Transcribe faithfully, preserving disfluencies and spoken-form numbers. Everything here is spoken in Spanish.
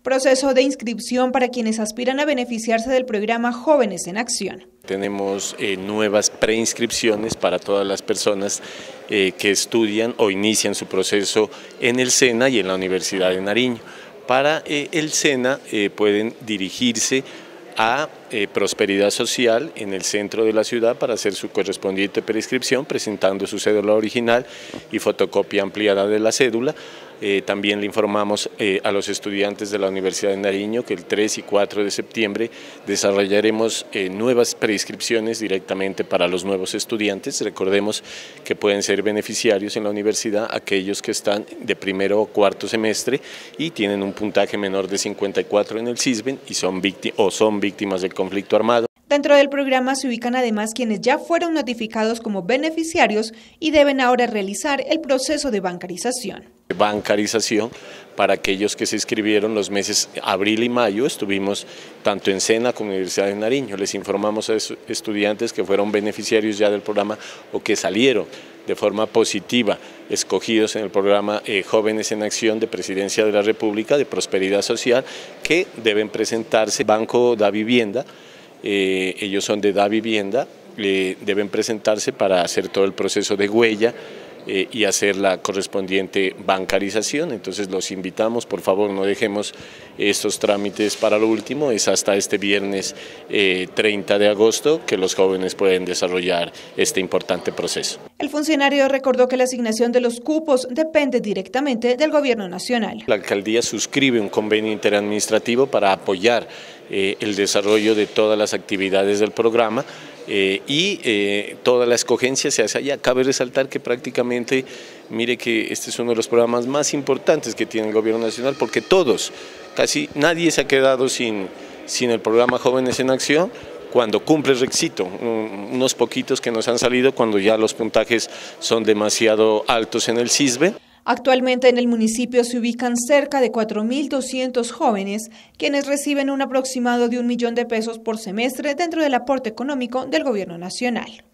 Proceso de inscripción para quienes aspiran a beneficiarse del programa Jóvenes en Acción. Tenemos eh, nuevas preinscripciones para todas las personas eh, que estudian o inician su proceso en el SENA y en la Universidad de Nariño. Para eh, el SENA eh, pueden dirigirse a eh, Prosperidad Social en el centro de la ciudad para hacer su correspondiente preinscripción, presentando su cédula original y fotocopia ampliada de la cédula. Eh, también le informamos eh, a los estudiantes de la Universidad de Nariño que el tres y cuatro de septiembre desarrollaremos eh, nuevas preinscripciones directamente para los nuevos estudiantes. Recordemos que pueden ser beneficiarios en la universidad aquellos que están de primero o cuarto semestre y tienen un puntaje menor de cincuenta y cuatro en el SISBEN y son víctimas o son víctimas del conflicto armado. Dentro del programa se ubican además quienes ya fueron notificados como beneficiarios y deben ahora realizar el proceso de bancarización. Bancarización para aquellos que se inscribieron los meses abril y mayo. Estuvimos tanto en SENA como en la Universidad de Nariño. Les informamos a esos estudiantes que fueron beneficiarios ya del programa o que salieron de forma positiva, escogidos en el programa eh, Jóvenes en Acción de Presidencia de la República de Prosperidad Social, que deben presentarse Banco da Vivienda. Eh, ellos son de Da Vivienda, eh, deben presentarse para hacer todo el proceso de huella eh, y hacer la correspondiente bancarización. Entonces los invitamos, por favor no dejemos estos trámites para lo último, es hasta este viernes eh, treinta de agosto que los jóvenes pueden desarrollar este importante proceso. El funcionario recordó que la asignación de los cupos depende directamente del Gobierno Nacional. La alcaldía suscribe un convenio interadministrativo para apoyar eh, el desarrollo de todas las actividades del programa eh, y eh, toda la escogencia se hace allá. Cabe resaltar que prácticamente, mire que este es uno de los programas más importantes que tiene el Gobierno Nacional porque todos, casi nadie se ha quedado sin, sin el programa Jóvenes en Acción cuando cumple el requisito, unos poquitos que nos han salido cuando ya los puntajes son demasiado altos en el SISBEN. Actualmente en el municipio se ubican cerca de cuatro mil doscientos jóvenes, quienes reciben un aproximado de un millón de pesos por semestre dentro del aporte económico del Gobierno Nacional.